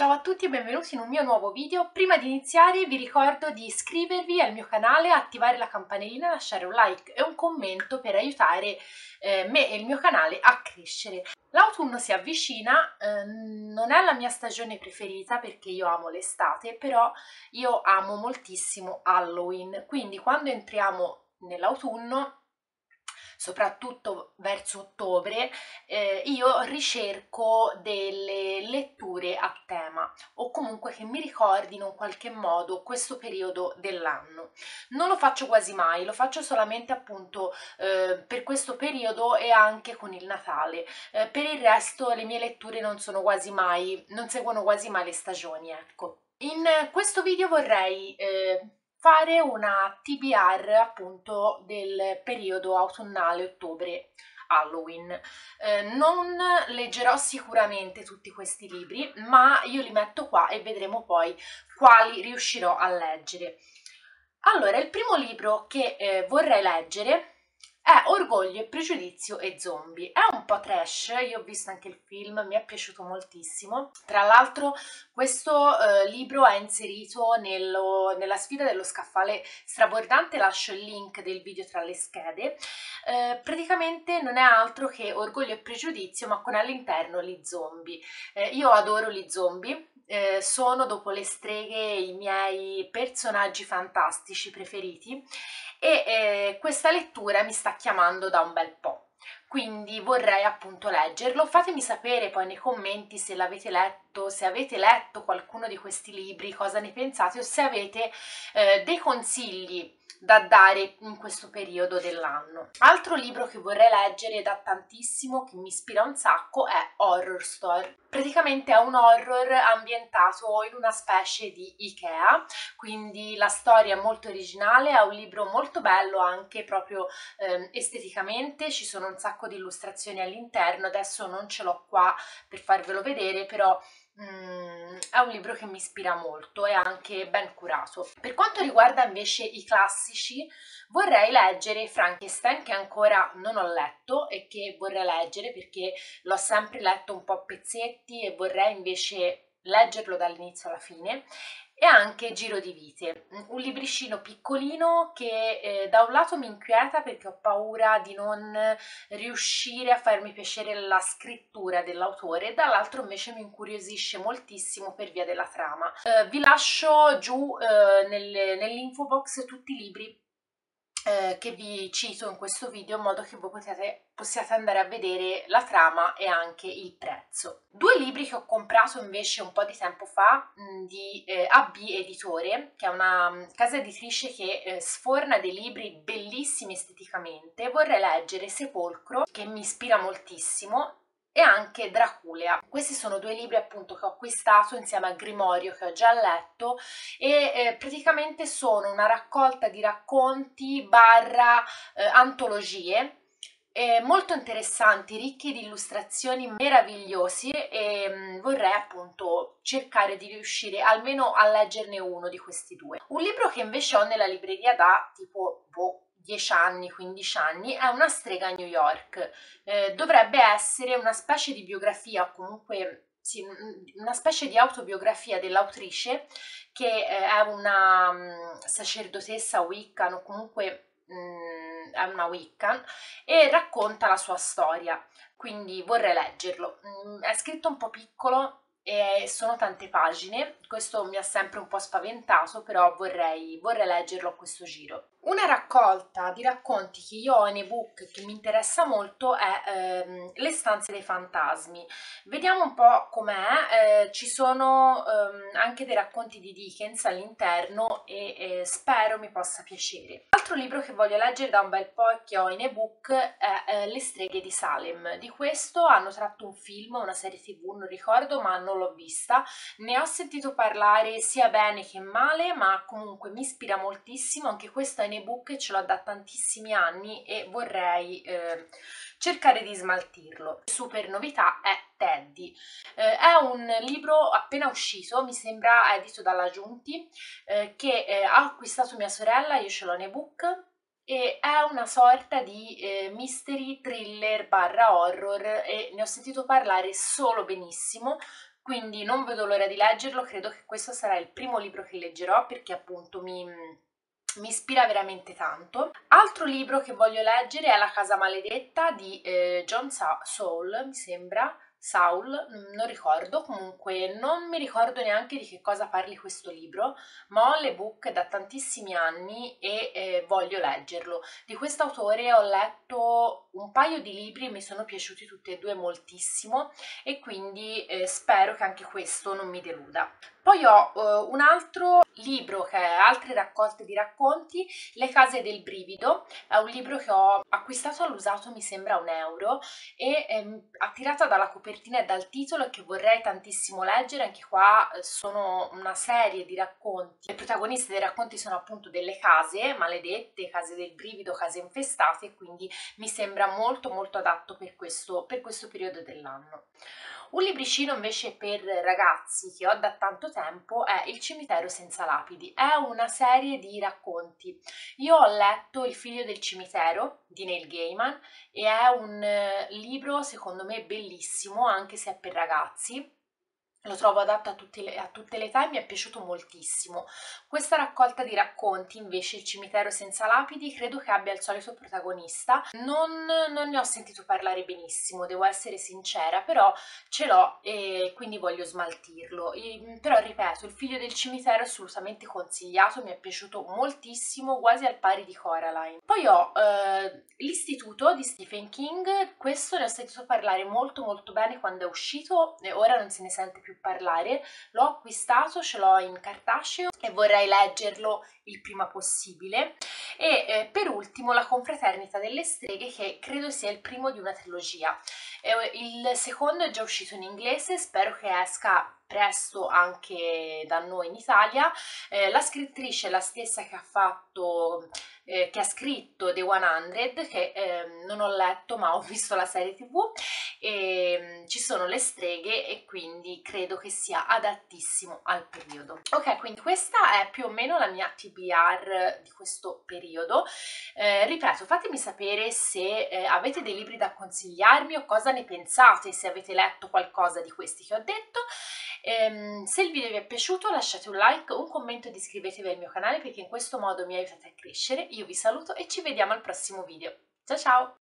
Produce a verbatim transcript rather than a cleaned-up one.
Ciao a tutti e benvenuti in un mio nuovo video. Prima di iniziare vi ricordo di iscrivervi al mio canale, attivare la campanellina, lasciare un like e un commento per aiutare eh, me e il mio canale a crescere. L'autunno si avvicina, eh, non è la mia stagione preferita perché io amo l'estate, però io amo moltissimo Halloween, quindi quando entriamo nell'autunno, soprattutto verso ottobre, eh, io ricerco delle letture a tema o comunque che mi ricordino in qualche modo questo periodo dell'anno. Non lo faccio quasi mai, lo faccio solamente appunto eh, per questo periodo e anche con il Natale. Eh, per il resto le mie letture non sono quasi mai, non seguono quasi mai le stagioni, ecco. In questo video vorrei eh, fare una T B R appunto del periodo autunnale ottobre Halloween. Eh, non leggerò sicuramente tutti questi libri, ma io li metto qua e vedremo poi quali riuscirò a leggere. Allora, il primo libro che eh, vorrei leggere è Orgoglio e Pregiudizio e Zombie. È un po' trash, io ho visto anche il film, mi è piaciuto moltissimo. Tra l'altro questo eh, libro è inserito nello, nella sfida dello scaffale strabordante, lascio il link del video tra le schede. Eh, praticamente non è altro che Orgoglio e Pregiudizio, ma con all'interno gli zombie. Eh, io adoro gli zombie. Eh, sono dopo le streghe i miei personaggi fantastici preferiti e eh, questa lettura mi sta chiamando da un bel po', quindi vorrei appunto leggerlo. Fatemi sapere poi nei commenti se l'avete letto, se avete letto qualcuno di questi libri, cosa ne pensate o se avete eh, dei consigli da dare in questo periodo dell'anno. Altro libro che vorrei leggere da tantissimo, che mi ispira un sacco, è Horror Store. Praticamente è un horror ambientato in una specie di Ikea, quindi la storia è molto originale, è un libro molto bello anche proprio eh, esteticamente, ci sono un sacco di illustrazioni all'interno, adesso non ce l'ho qua per farvelo vedere, però Mm, è un libro che mi ispira molto e anche ben curato. Per quanto riguarda invece i classici, vorrei leggere Frankenstein, che ancora non ho letto e che vorrei leggere perché l'ho sempre letto un po' a pezzetti e vorrei invece leggerlo dall'inizio alla fine. E anche Giro di Vite, un libricino piccolino che eh, da un lato mi inquieta perché ho paura di non riuscire a farmi piacere la scrittura dell'autore e dall'altro invece mi incuriosisce moltissimo per via della trama. Eh, vi lascio giù eh, nel, nell'info box tutti i libri Eh, che vi cito in questo video in modo che voi potete, possiate andare a vedere la trama e anche il prezzo. Due libri che ho comprato invece un po' di tempo fa mh, di eh, A B Editore, che è una mh, casa editrice che eh, sforna dei libri bellissimi esteticamente. Vorrei leggere Sepolcro, che mi ispira moltissimo, e anche Draculea. Questi sono due libri appunto che ho acquistato insieme a Grimorio, che ho già letto, e eh, praticamente sono una raccolta di racconti barra eh, antologie eh, molto interessanti, ricchi di illustrazioni meravigliosi e mh, vorrei appunto cercare di riuscire almeno a leggerne uno di questi due. Un libro che invece ho nella libreria da tipo boh, dieci anni, quindici anni, è Una strega a New York. Eh, dovrebbe essere una specie di biografia o comunque sì, una specie di autobiografia dell'autrice, che eh, è una um, sacerdotessa Wiccan o comunque um, è una Wiccan e racconta la sua storia, quindi vorrei leggerlo. Mm, è scritto un po' piccolo e sono tante pagine, questo mi ha sempre un po' spaventato, però vorrei, vorrei leggerlo a questo giro. Una raccolta di racconti che io ho in ebook che mi interessa molto è ehm, Le stanze dei fantasmi. Vediamo un po' com'è, eh, ci sono ehm, anche dei racconti di Dickens all'interno e eh, spero mi possa piacere. L'altro libro che voglio leggere da un bel po' e che ho in ebook è eh, Le streghe di Salem. Di questo hanno tratto un film, una serie tv, non ricordo, ma non l'ho vista. Ne ho sentito parlare sia bene che male, ma comunque mi ispira moltissimo. Anche questo è in ebook e ce l'ho da tantissimi anni e vorrei eh, cercare di smaltirlo. Super novità è Teddy. Eh, è un libro appena uscito, mi sembra edito dalla Giunti, eh, che eh, ha acquistato mia sorella, io ce l'ho in ebook, e è una sorta di eh, mystery thriller barra horror e ne ho sentito parlare solo benissimo. quindi non vedo l'ora di leggerlo, credo che questo sarà il primo libro che leggerò perché appunto mi, mi ispira veramente tanto. Altro libro che voglio leggere è La casa maledetta di eh, John Sa- Saul, mi sembra, Saul, non ricordo, comunque non mi ricordo neanche di che cosa parli questo libro, ma ho l'ebook da tantissimi anni e eh, voglio leggerlo. Di quest'autore ho letto un paio di libri e mi sono piaciuti tutti e due moltissimo e quindi eh, spero che anche questo non mi deluda. Poi ho eh, un altro libro che è altre raccolte di racconti, Le case del brivido, è un libro che ho acquistato all'usato mi sembra un euro e ehm, attirata dalla copertina e dal titolo che vorrei tantissimo leggere. Anche qua eh, sono una serie di racconti, le protagoniste dei racconti sono appunto delle case maledette, case del brivido, case infestate e quindi mi sembra molto molto adatto per questo, per questo periodo dell'anno. Un libricino invece per ragazzi che ho da tanto tempo è Il cimitero senza lapidi, è una serie di racconti. Io ho letto Il figlio del cimitero di Neil Gaiman e è un eh, libro secondo me bellissimo anche se è per ragazzi. Lo trovo adatto a tutte, le, a tutte le età e mi è piaciuto moltissimo. Questa raccolta di racconti, invece, Il cimitero senza lapidi, credo che abbia il solito protagonista. Non, non ne ho sentito parlare benissimo, devo essere sincera, però ce l'ho e quindi voglio smaltirlo. E, però, ripeto, Il figlio del cimitero è assolutamente consigliato, mi è piaciuto moltissimo, quasi al pari di Coraline. Poi ho eh, L'Istituto di Stephen King, questo ne ho sentito parlare molto molto bene quando è uscito e ora non se ne sente più parlare. L'ho acquistato, ce l'ho in cartaceo e vorrei leggerlo il prima possibile. E eh, per ultimo La confraternita delle streghe, che credo sia il primo di una trilogia. Eh, il secondo è già uscito in inglese, spero che esca presto anche da noi in Italia. Eh, la scrittrice è la stessa che ha fatto eh, che ha scritto The cento, che eh, non ho letto ma ho visto la serie tv, e ci sono le streghe e quindi credo che sia adattissimo al periodo. Ok, quindi questa è più o meno la mia T B R di questo periodo. Eh, ripeto, fatemi sapere se eh, avete dei libri da consigliarmi o cosa ne pensate, se avete letto qualcosa di questi che ho detto. Ehm, se il video vi è piaciuto lasciate un like, un commento ed iscrivetevi al mio canale perché in questo modo mi aiutate a crescere. Io vi saluto e ci vediamo al prossimo video. Ciao ciao!